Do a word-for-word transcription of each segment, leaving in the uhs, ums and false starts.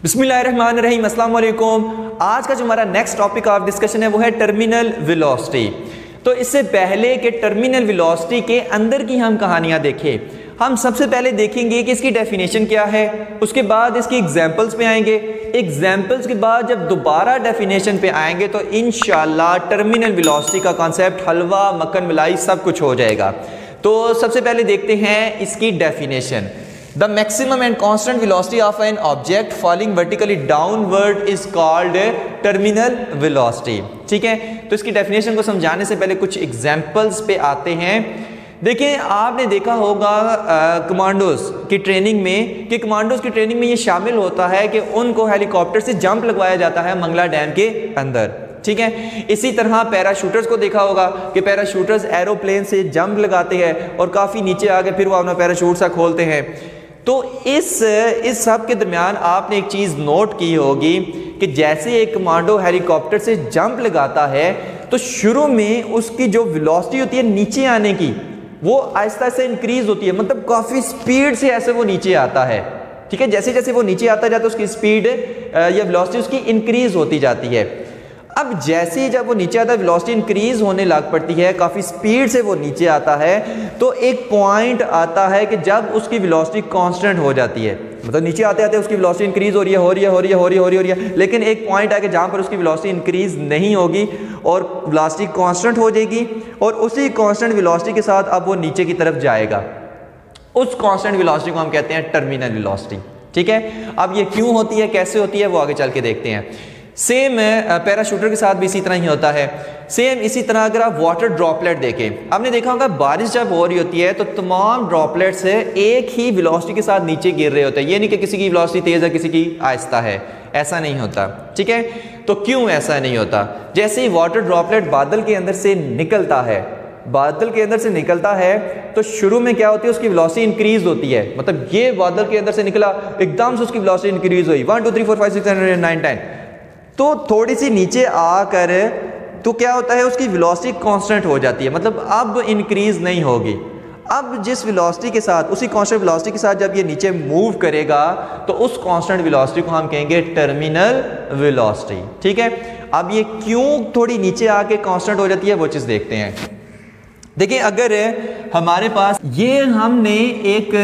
बिस्मिल्लाहिर्रहमानिर्रहीम, अस्सलाम वालेकुम। आज का जो हमारा नेक्स्ट टॉपिक ऑफ डिस्कशन है वो है टर्मिनल वेलोसिटी। तो इससे पहले कि टर्मिनल वेलोसिटी के अंदर की हम कहानियाँ देखें, हम सबसे पहले देखेंगे कि इसकी डेफिनेशन क्या है, उसके बाद इसकी एग्जांपल्स पे आएंगे। एग्जांपल्स के बाद जब दोबारा डेफिनेशन पे आएंगे तो इंशाल्लाह टर्मिनल वेलोसिटी का कॉन्सेप्ट हलवा मक्खन मलाई सब कुछ हो जाएगा। तो सबसे पहले देखते हैं इसकी definition. The maximum and constant velocity of an object falling vertically downward is called terminal velocity। ठीक है, तो इसकी डेफिनेशन को समझाने से पहले कुछ एग्जांपल्स पे आते हैं। देखिए, आपने देखा होगा कमांडोज की ट्रेनिंग में कि कमांडोज की ट्रेनिंग में ये शामिल होता है कि उनको हेलीकॉप्टर से जंप लगवाया जाता है मंगला डैम के अंदर। ठीक है, इसी तरह पैराशूटर्स को देखा होगा कि पैराशूटर्स एरोप्लेन से जंप लगाते हैं और काफ़ी नीचे आके फिर वो अपना पैराशूट सा खोलते हैं। तो इस इस सब के दरमियान आपने एक चीज़ नोट की होगी कि जैसे एक कमांडो हेलीकॉप्टर से जंप लगाता है तो शुरू में उसकी जो वेलोसिटी होती है नीचे आने की वो आहिस्ता आहिस्ता इंक्रीज होती है, मतलब काफ़ी स्पीड से ऐसे वो नीचे आता है। ठीक है, जैसे जैसे वो नीचे आता जाता है उसकी स्पीड या वेलोसिटी उसकी इंक्रीज होती जाती है। अब जैसे ही जब वो नीचे आता है वेलोसिटी इंक्रीज होने लग पड़ती है, काफ़ी स्पीड से वो नीचे आता है, तो एक पॉइंट आता है कि जब उसकी वेलोसिटी कांस्टेंट हो जाती है, मतलब नीचे आते आते उसकी वेलोसिटी इंक्रीज हो रही है हो रही है हो रही है हो रही है हो रही है हो रही है लेकिन एक पॉइंट आके जहाँ पर उसकी वेलोसिटी इंक्रीज नहीं होगी और वेलोसिटी कांस्टेंट हो जाएगी और उसी कांस्टेंट वेलोसिटी के साथ अब वो नीचे की तरफ जाएगा। उस कांस्टेंट वेलोसिटी को हम कहते हैं टर्मिनल वेलोसिटी। ठीक है, अब ये क्यों होती है, कैसे होती है, वो आगे चल के देखते हैं। सेम पैराशूटर के साथ भी इसी तरह ही होता है। सेम इसी तरह अगर आप वाटर ड्रॉपलेट देखें, आपने देखा होगा बारिश जब हो रही होती है तो तमाम ड्रॉपलेट्स एक ही वेलोसिटी के साथ नीचे गिर रहे होते हैं। ये नहीं कि किसी की वेलोसिटी तेज़ है किसी की आहिस्ता है, ऐसा नहीं होता। ठीक है, तो क्यों ऐसा नहीं होता? जैसे ही वाटर ड्रॉपलेट बादल के अंदर से निकलता है बादल के अंदर से निकलता है तो शुरू में क्या होती है, उसकी वेलोसिटी इंक्रीज होती है। मतलब ये बादल के अंदर से निकला, एकदम से उसकी वेलोसिटी इंक्रीज हुई one two three four five six seven nine ten, तो थोड़ी सी नीचे आकर तो क्या होता है, उसकी वेलोसिटी कांस्टेंट हो जाती है, मतलब अब इंक्रीज नहीं होगी। अब जिस वेलोसिटी के साथ, उसी कांस्टेंट वेलोसिटी के साथ जब ये नीचे मूव करेगा तो उस कांस्टेंट वेलोसिटी को हम कहेंगे टर्मिनल वेलोसिटी। ठीक है, अब ये क्यों थोड़ी नीचे आके कांस्टेंट हो जाती है वो चीज़ देखते हैं। देखिए, अगर हमारे पास ये हमने एक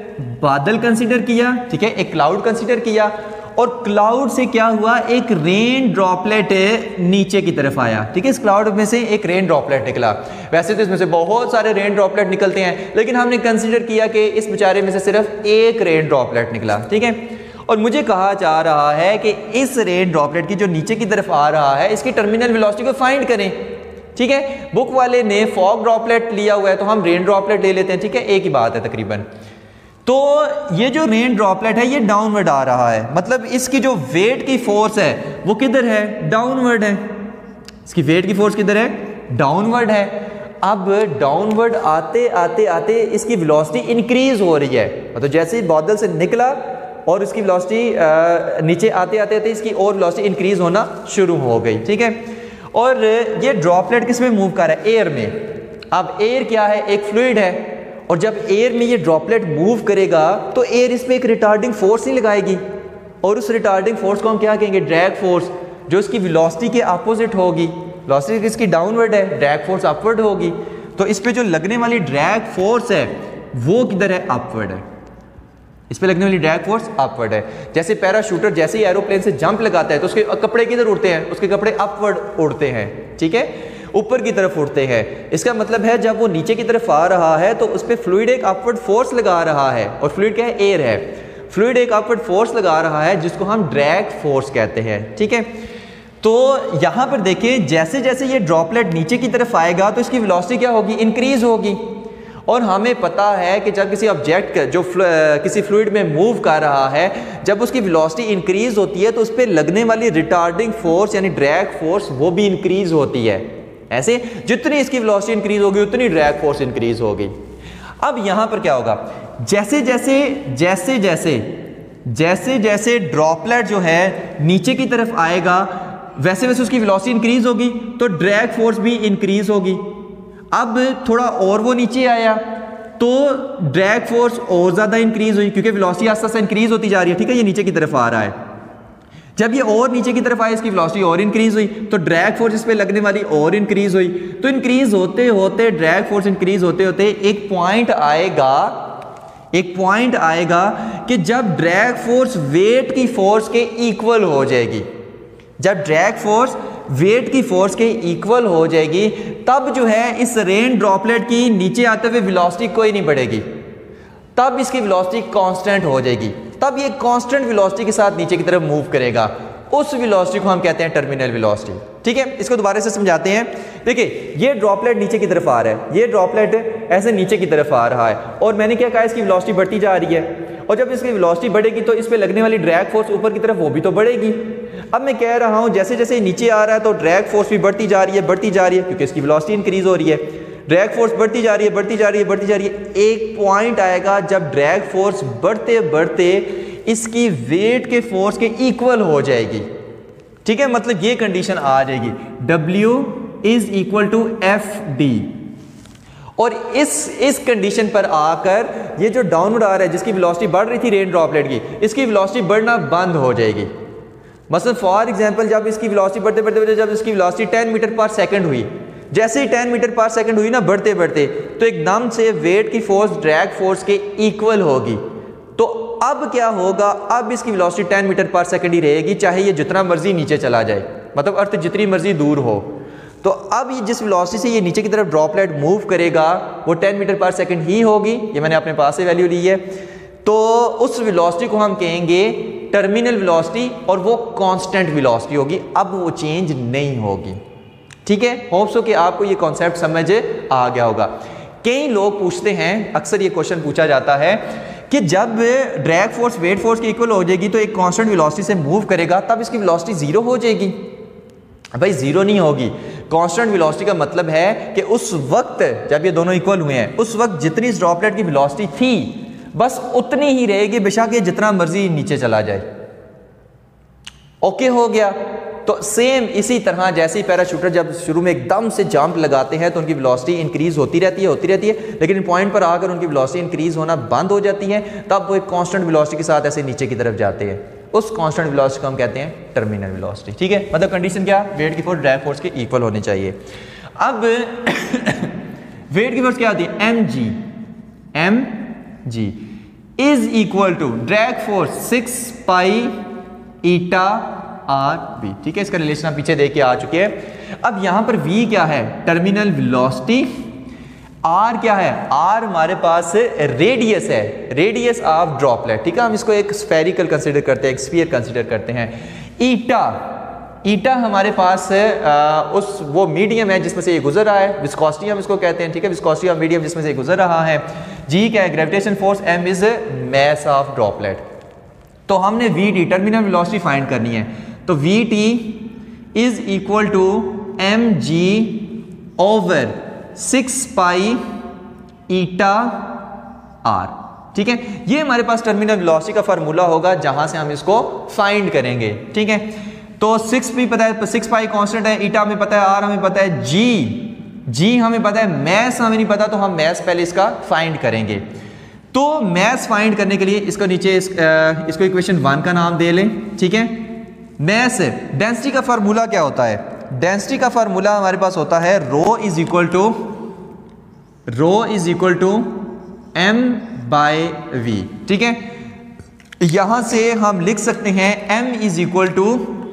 बादल कंसिडर किया, ठीक है, एक क्लाउड कंसिडर किया और क्लाउड से क्या हुआ, एक रेन ड्रॉपलेट नीचे की तरफ आया। ठीक है, इस क्लाउड में से एक रेन ड्रॉपलेट निकला। वैसे तो इसमें से बहुत सारे रेन ड्रॉपलेट निकलते हैं लेकिन हमने कंसीडर किया कि इस बेचारे में से सिर्फ एक रेन ड्रॉपलेट निकला। ठीक है, और मुझे कहा जा रहा है कि इस रेन ड्रॉपलेट की जो नीचे की तरफ आ रहा है इसकी टर्मिनल वेलोसिटी को फाइंड करें। ठीक है, बुक वाले ने फॉग ड्रॉपलेट लिया हुआ है तो हम रेन ड्रॉपलेट ले लेते हैं। ठीक है, एक ही बात है तकरीबन। तो ये जो रेन ड्रॉपलेट है ये डाउनवर्ड आ रहा है, मतलब इसकी जो वेट की फोर्स है वो किधर है, डाउनवर्ड है। इसकी वेट की फोर्स किधर है, डाउनवर्ड है। अब डाउनवर्ड आते आते आते इसकी वेलोसिटी इंक्रीज हो रही है, मतलब जैसे ही बादल से निकला और इसकी वेलोसिटी नीचे आते आते आते इसकी और वेलोसिटी इंक्रीज होना शुरू हो गई। ठीक है, और ये ड्रॉपलेट किस में मूव कर रहा है, एयर में। अब एयर क्या है, एक फ्लूइड है, और जब एयर में ये ड्रॉपलेट मूव करेगा तो एयर इस पर एक रिटार्डिंग फोर्स ही लगाएगी और उस रिटार्डिंग फोर्स को हम क्या कहेंगे, ड्रैग फोर्स, जो इसकी वेलोसिटी के अपोजिट होगी। वेलोसिटी इसकी डाउनवर्ड है, ड्रैग फोर्स अपवर्ड होगी, तो इस पे जो लगने वाली ड्रैग फोर्स है वो किधर है, अपवर्ड है। इस पे लगने वाली ड्रैग फोर्स अपवर्ड है। जैसे पैराशूटर जैसे ही एरोप्लेन से जंप लगाता है तो उसके कपड़े किधर उड़ते हैं, उसके कपड़े अपवर्ड उड़ते हैं। ठीक है, ऊपर की तरफ उड़ते हैं। इसका मतलब है जब वो नीचे की तरफ आ रहा है तो उस पर फ्लूइड एक अपवर्ड फोर्स लगा रहा है, और फ्लूइड क्या है, एयर है। फ्लूइड एक अपवर्ड फोर्स लगा रहा है जिसको हम ड्रैग फोर्स कहते हैं। ठीक है, तो यहाँ पर देखिए जैसे जैसे ये ड्रॉपलेट नीचे की तरफ आएगा तो इसकी वेलोसिटी क्या होगी, इंक्रीज होगी। और हमें पता है कि जब किसी ऑब्जेक्ट जो किसी फ्लूइड में मूव कर रहा है, जब उसकी वेलोसिटी इंक्रीज होती है तो उस पर लगने वाली रिटार्डिंग फोर्स यानी ड्रैग फोर्स वो भी इंक्रीज होती है। ऐसे जितनी इसकी वेलोसिटी इंक्रीज होगी उतनी ड्रैग फोर्स इंक्रीज होगी। अब यहां पर क्या होगा, जैसे जैसे जैसे जैसे जैसे जैसे ड्रॉपलेट जो है नीचे की तरफ आएगा वैसे वैसे उसकी वेलोसिटी इंक्रीज होगी तो ड्रैग फोर्स भी इंक्रीज होगी। अब थोड़ा और वो नीचे आया तो ड्रैग फोर्स और ज्यादा इंक्रीज हुई क्योंकि वेलोसिटी आस्ते आस्ते इंक्रीज होती जा रही है। ठीक है, ये नीचे की तरफ आ रहा है। जब ये और नीचे की तरफ आए इसकी वेलोसिटी और इंक्रीज हुई, तो ड्रैग फोर्स इस पे लगने वाली और इंक्रीज हुई। तो इंक्रीज होते होते ड्रैग फोर्स इंक्रीज होते होते एक पॉइंट आएगा एक पॉइंट आएगा कि जब ड्रैग फोर्स वेट की फोर्स के इक्वल हो जाएगी। जब ड्रैग फोर्स वेट की फोर्स के इक्वल हो जाएगी तब जो है इस रेन ड्रॉपलेट की नीचे आते हुए वेलोसिटी कोई नहीं बढ़ेगी, तब इसकी वेलोसिटी कांस्टेंट हो जाएगी। तब ये कांस्टेंट वेलोसिटी के साथ नीचे की तरफ मूव करेगा। उस वेलोसिटी को हम कहते हैं टर्मिनल वेलोसिटी। ठीक है, इसको दोबारा से समझाते हैं। देखिए, ये ड्रॉपलेट नीचे की तरफ आ रहा है, ये ड्रॉपलेट ऐसे नीचे की तरफ आ रहा है और मैंने क्या कहा, इसकी वेलोसिटी बढ़ती जा रही है और जब इसकी वेलोसिटी बढ़ेगी तो इस पे लगने वाली ड्रैग फोर्स ऊपर की तरफ वो भी तो बढ़ेगी। अब मैं कह रहा हूँ जैसे जैसे नीचे आ रहा है तो ड्रैग फोर्स भी बढ़ती जा रही है बढ़ती जा रही है क्योंकि इसकी वेलोसिटी इंक्रीज हो रही है। ड्रैग फोर्स बढ़ती जा रही है बढ़ती जा रही है बढ़ती जा रही है। एक पॉइंट आएगा जब ड्रैग फोर्स बढ़ते बढ़ते इसकी वेट के फोर्स के इक्वल हो जाएगी। ठीक है, मतलब ये कंडीशन आ जाएगी, W is equal to F D. और इस इस कंडीशन पर आकर ये जो डाउनवर्ड आ रहा है जिसकी वेलोसिटी बढ़ रही थी रेन ड्रॉपलेट की, इसकी वेलोसिटी बढ़ना बंद हो जाएगी। मतलब फॉर एग्जांपल जब इसकी वेलोसिटी बढ़ते बढ़ते बढ़ते जब इसकी वेलोसिटी टेन मीटर पर सेकंड हुई, जैसे ही टेन मीटर पर सेकंड हुई ना बढ़ते बढ़ते, तो एकदम से वेट की फोर्स ड्रैग फोर्स के इक्वल होगी। तो अब क्या होगा, अब इसकी वेलोसिटी टेन मीटर पर सेकंड ही रहेगी चाहे ये जितना मर्जी नीचे चला जाए, मतलब अर्थ जितनी मर्जी दूर हो। तो अब ये जिस वेलोसिटी से ये नीचे की तरफ ड्रॉपलेट मूव करेगा वो टेन मीटर पर सेकंड ही होगी। ये मैंने अपने पास से वैल्यू ली है। तो उस वेलोसिटी को हम कहेंगे टर्मिनल वेलोसिटी और वो कांस्टेंट वेलोसिटी होगी, अब वो चेंज नहीं होगी। ठीक है, होप सो कि आपको ये कॉन्सेप्ट समझ आ गया होगा। कई लोग पूछते हैं, अक्सर ये क्वेश्चन पूछा जाता है कि जब ड्रैग फोर्स वेट फोर्स के इक्वल हो जाएगी तो एक कांस्टेंट वेलोसिटी से मूव करेगा तब इसकी वेलोसिटी जीरो हो जाएगी। भाई जीरो नहीं होगी। कांस्टेंट वेलोसिटी का मतलब है कि उस वक्त जब ये दोनों इक्वल हुए हैं उस वक्त जितनी इस ड्रॉपलेट की वेलोसिटी थी बस उतनी ही रहेगी, बेशक ये जितना मर्जी नीचे चला जाए। ओके हो गया। तो सेम इसी तरह जैसे ही पैराशूटर जब शुरू में एकदम से जंप लगाते हैं तो उनकी वेलोसिटी इंक्रीज होती रहती है होती रहती है लेकिन पॉइंट पर आकर उनकी वेलोसिटी इंक्रीज होना बंद हो जाती है, तब वो एक कांस्टेंट वेलोसिटी के साथ ऐसे नीचे की तरफ जाते हैं। उस कांस्टेंट वेलोसिटी को हम कहते हैं टर्मिनल वेलोसिटी। ठीक है, मतलब कंडीशन क्या, वेट की फोर्स ड्रैग फोर्स के इक्वल होनी चाहिए। अब वेट की फोर्स क्या होती है, M G M G is equal to drag force six pi eta R V. ठीक है, इसका रिलेशन आप पीछे देख के आ चुके हैं। अब यहां पर v क्या है, टर्मिनल वेलोसिटी। r क्या है, r हमारे पास रेडियस है, रेडियस ऑफ ड्रॉपलेट। ठीक है, हम इसको एक स्फेरिकल कंसीडर करते हैं, एक स्फीयर कंसीडर करते हैं। ईटा ईटा हमारे पास आ, उस वो मीडियम है जिसमें से ये गुजर रहा है, विस्कोसिटी हम इसको कहते हैं। ठीक है, विस्कोसिटी ऑफ मीडियम जिसमें से गुजर रहा है। g क्या है, gravitation force, m is mass of droplet. तो हमने v T terminal velocity find करनी है, तो v t is equal to M G over six pi eta R. ठीक है, ये हमारे पास टर्मिनल वेलोसिटी का फार्मूला होगा जहां से हम इसको फाइंड करेंगे। ठीक है, तो सिक्स भी पता है, सिक्स पाई कांस्टेंट है, ईटा हमें पता है, आर हमें पता है, जी जी हमें पता है, मैस हमें नहीं पता, तो हम मैस पहले इसका फाइंड करेंगे। तो मैस फाइंड करने के लिए इसको नीचे इस, आ, इसको इक्वेशन वन का नाम दे लें। ठीक है, मैस डेंसिटी का फार्मूला क्या होता है, डेंसिटी का फार्मूला हमारे पास होता है rho is equal to rho is equal to M by V. ठीक है, यहां से हम लिख सकते हैं m is equal to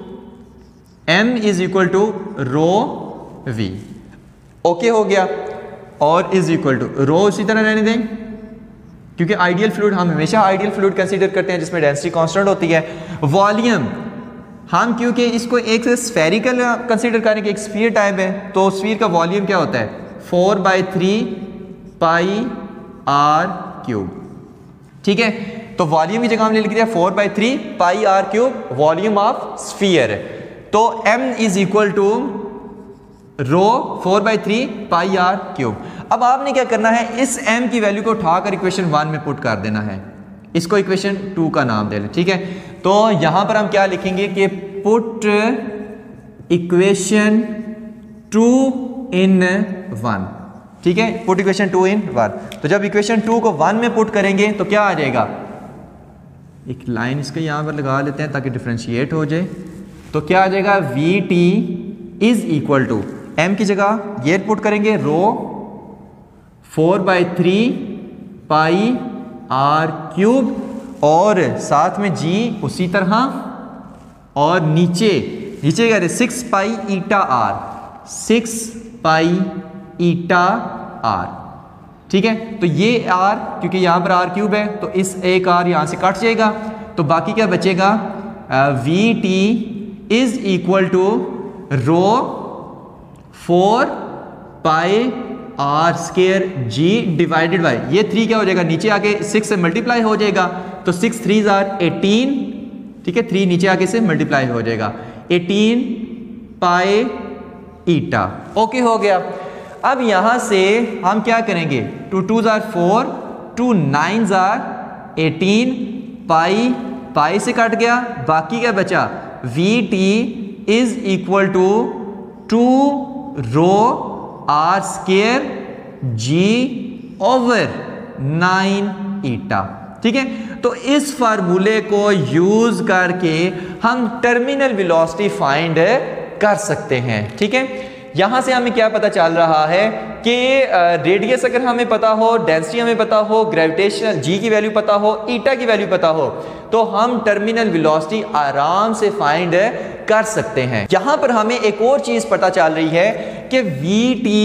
M is equal to rho V. Okay हो गया, और इज इक्वल टू रो इसी तरह रहने दें क्योंकि आइडियल फ्लूइड हम हमेशा आइडियल फ्लूइड कंसीडर करते हैं जिसमें डेंसिटी कांस्टेंट होती है। वॉल्यूम हम क्योंकि इसको एक स्फेरिकल कंसीडर करें कि एक स्फीयर टाइप है, तो स्फीयर का वॉल्यूम क्या होता है, four by three pi R cube. ठीक है, तो वॉल्यूम की जगह हमने लिख दिया four by three pi R cube, volume of sphere. तो m is equal to rho four by three pi R cube. अब आपने क्या करना है, इस m की वैल्यू को उठाकर इक्वेशन वन में पुट कर देना है, इसको इक्वेशन टू का नाम दे लें। ठीक है, तो यहां पर हम क्या लिखेंगे कि put equation two in one. ठीक है, put equation two in one. तो जब इक्वेशन टू को वन में पुट करेंगे तो क्या आ जाएगा, एक लाइन इसका यहाँ पर लगा लेते हैं ताकि डिफ्रेंशिएट हो जाए। तो क्या आ जाएगा, V T is equal to M की जगह ये पुट करेंगे rho four by three pi R cube, और साथ में जी उसी तरह, और नीचे नीचे क्या है six pi eta R, six pi eta R. ठीक है, तो ये आर क्योंकि यहाँ पर आर क्यूब है तो इस एक आर यहाँ से कट जाएगा, तो बाकी क्या बचेगा, V T is equal to rho four pi R square G divided by ये थ्री क्या हो जाएगा, नीचे आके सिक्स से मल्टीप्लाई हो जाएगा, तो सिक्स थ्री जार एटीन। ठीक है, थ्री नीचे आके से मल्टीप्लाई हो जाएगा, एटीन पाई ईटा। ओके हो गया। अब यहां से हम क्या करेंगे, टू टू जार फोर, टू नाइन जार एटीन, पाई पाई से कट गया, बाकी क्या बचा, V T is equal to two rho R square G over nine eta. ठीक है, तो इस फार्मूले को यूज करके हम टर्मिनल वेलोसिटी फाइंड कर सकते हैं। ठीक है, यहां से हमें क्या पता चल रहा है कि रेडियस अगर हमें पता हो, डेंसिटी हमें पता हो, ग्रेविटेशनल जी की वैल्यू पता हो, ईटा की वैल्यू पता हो, तो हम टर्मिनल वेलोसिटी आराम से फाइंड कर सकते हैं। यहां पर हमें एक और चीज पता चल रही है कि वी टी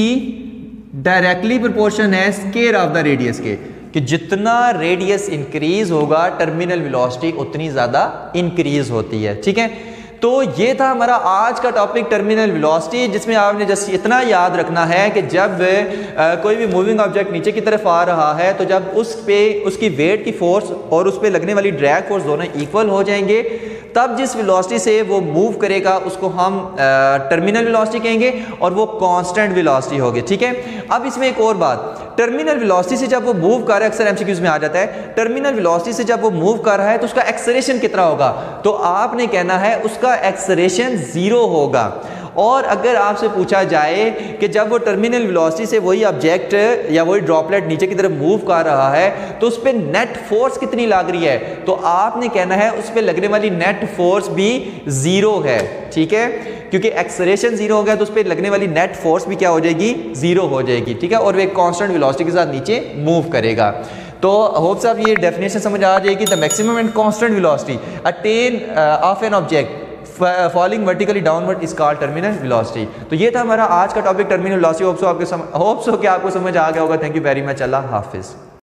डायरेक्टली प्रोपोर्शन है स्केयर ऑफ द रेडियस के, कि जितना रेडियस इंक्रीज होगा टर्मिनल वेलोसिटी उतनी ज्यादा इंक्रीज होती है। ठीक है, तो ये था हमारा आज का टॉपिक टर्मिनल वेलोसिटी, जिसमें आपने जस्ट इतना याद रखना है कि जब आ, कोई भी मूविंग ऑब्जेक्ट नीचे की तरफ आ रहा है तो जब उस पे उसकी वेट की फोर्स और उस पे लगने वाली ड्रैग फोर्स दोनों इक्वल हो जाएंगे, तब जिस वेलोसिटी से वो मूव करेगा उसको हम टर्मिनल वेलोसिटी कहेंगे और वो कांस्टेंट वेलोसिटी होगी। ठीक है, अब इसमें एक और बात, टर्मिनल वेलोसिटी से जब वो मूव कर रहा है, अक्सर एमसीक्यूज में आ जाता है, टर्मिनल वेलोसिटी से जब वो मूव कर रहा है तो उसका एक्सेलरेशन कितना होगा, तो आपने कहना है उसका एक्सेलरेशन जीरो होगा। और अगर आपसे पूछा जाए कि जब वो टर्मिनल वेलोसिटी से वही ऑब्जेक्ट या वही ड्रॉपलेट नीचे की तरफ मूव कर रहा है तो उस पर नेट फोर्स कितनी लग रही है, तो आपने कहना है उस पर लगने वाली नेट फोर्स भी जीरो है। ठीक है, क्योंकि एक्सेलरेशन जीरो हो गया तो उस पर लगने वाली नेट फोर्स भी क्या हो जाएगी, जीरो हो जाएगी। ठीक है, और वो एक कांस्टेंट वेलोसिटी के साथ नीचे मूव करेगा। तो होप साहब ये डेफिनेशन समझ आ जाएगी। The maximum and constant velocity attain of an object falling vertically downward is called terminal velocity. तो ये था हमारा आज का topic terminal velocity. Hope so आपके होप सो कि आपको समझ आ गया होगा। Thank you very much. अल्लाह हाफिज।